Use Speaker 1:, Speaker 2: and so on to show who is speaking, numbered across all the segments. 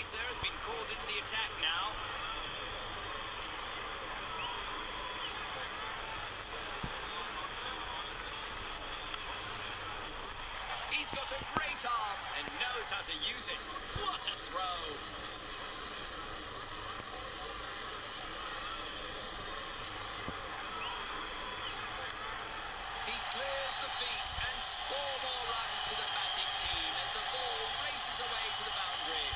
Speaker 1: chaser has been called into the attack now. He's got a great arm and knows how to use it. What a throw! He clears the feet and scores more runs to the batting team as the ball races away to the boundary.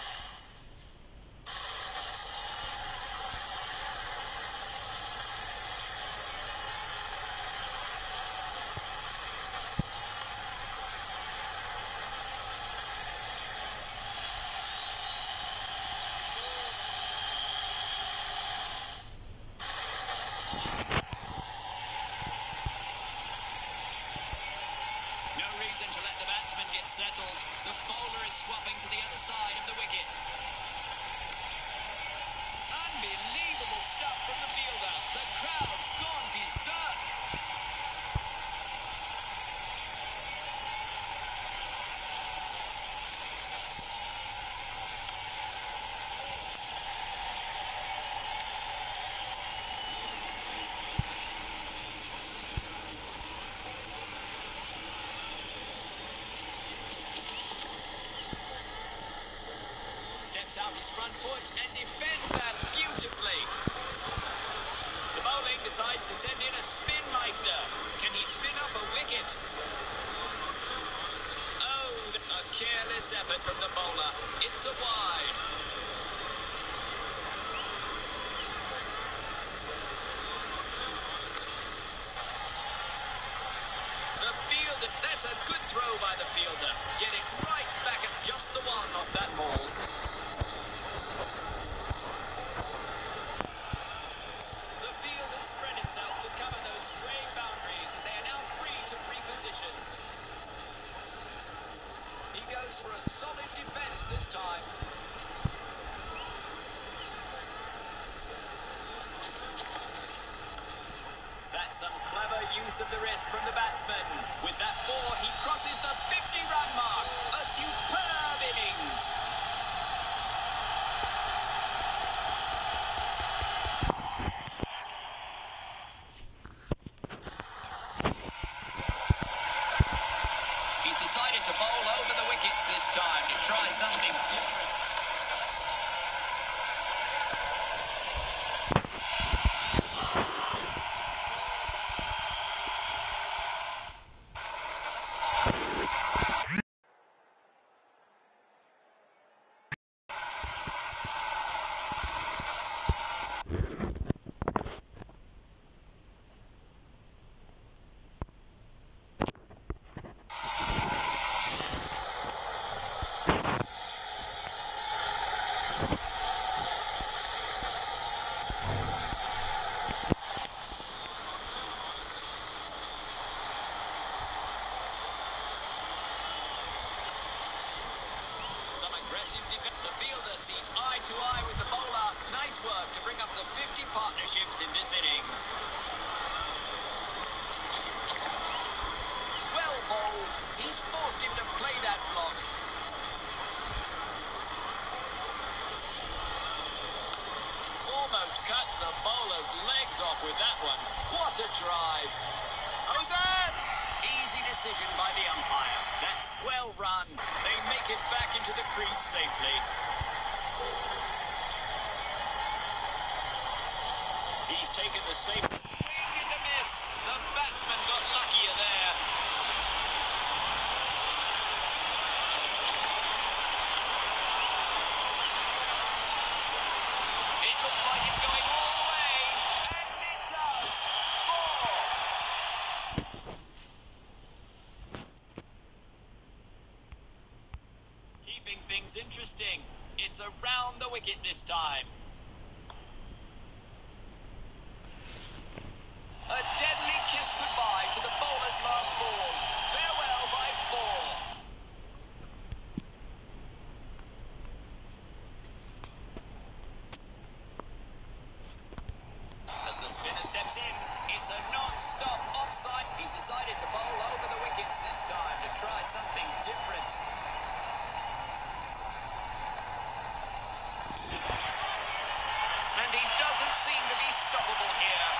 Speaker 1: To let the batsman get settled. The bowler is swapping to the other side of the wicket. Unbelievable stuff from the fielder. The crowd's gone berserk. Steps out his front foot and defends that beautifully. The bowling decides to send in a spin meister. Can he spin up a wicket? Oh, a careless effort from the bowler. It's a wide. The fielder, that's a good throw by the fielder. Getting right back at just the one off that ball. Spread itself to cover those straying boundaries as they are now free to reposition. He goes for a solid defence this time. That's some clever use of the wrist from the batsman. With that four, he crosses the 50-run mark. A superb innings. Decided to bowl over the wickets this time to try something different. The fielder sees eye to eye with the bowler. Nice work to bring up the 50 partnerships in this innings. Well bowled. He's forced him to play that block. Almost cuts the bowler's legs off with that one. What a drive. How's that? Easy decision by the umpire. That's well run. They make it back into the crease safely. He's taken the safe swing and a miss. The batsman got luckier there. It looks like it's going all the way, and it does. 4. Keeping things interesting. It's around the wicket this time. A deadly kiss goodbye to the bowler's last ball. Farewell by 4. As the spinner steps in, it's a non-stop offside. He's decided to bowl over the wickets this time to try something different. unstoppable here.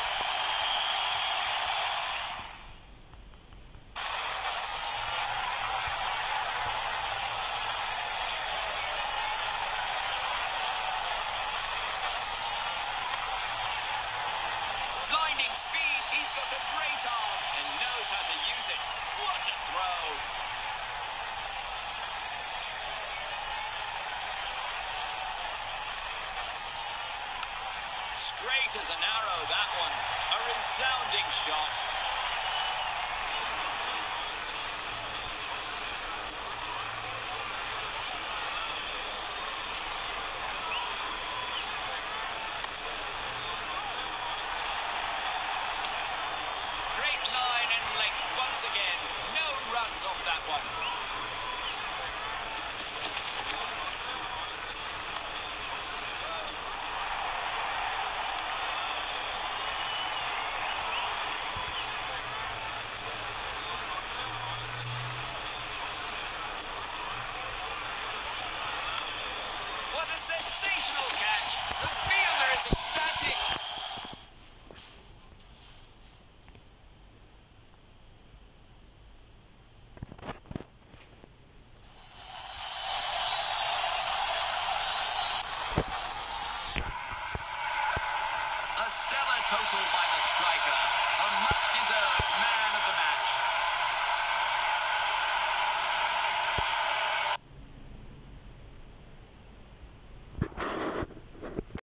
Speaker 1: Blinding speed, he's got a great arm and knows how to use it. What a throw! Straight as an arrow, that one. A resounding shot. Great line and length once again. No runs off that one. What a sensational catch!